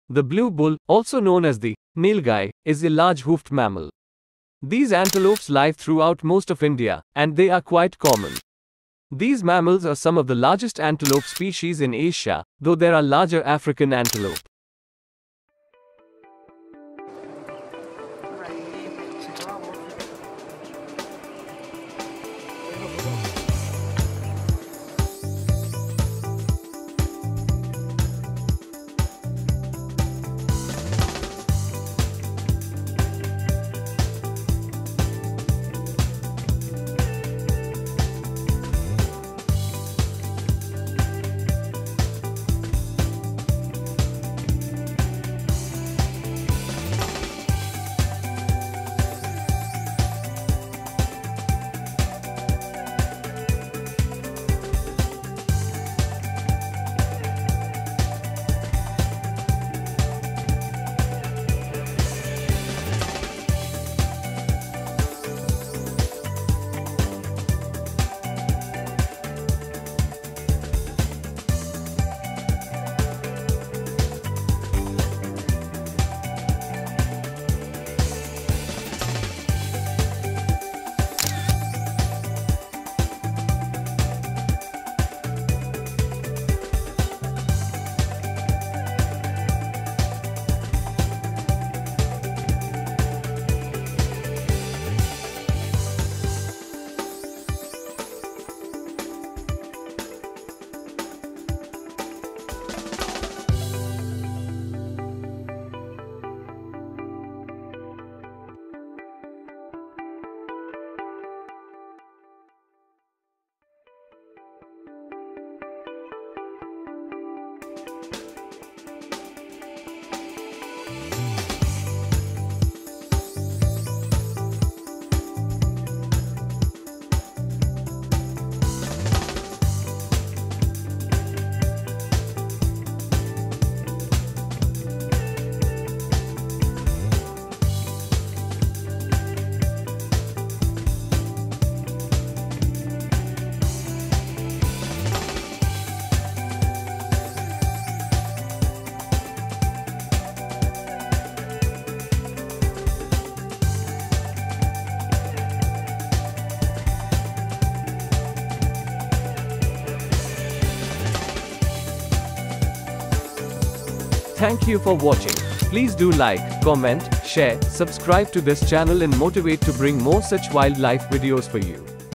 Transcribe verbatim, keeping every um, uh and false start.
The blue bull, also known as the nilgai, is a large hoofed mammal. These antelopes live throughout most of India, and they are quite common. These mammals are some of the largest antelope species in Asia, though there are larger African antelope. Thank you for watching. Please do like, comment, share, subscribe to this channel and motivate to bring more such wildlife videos for you.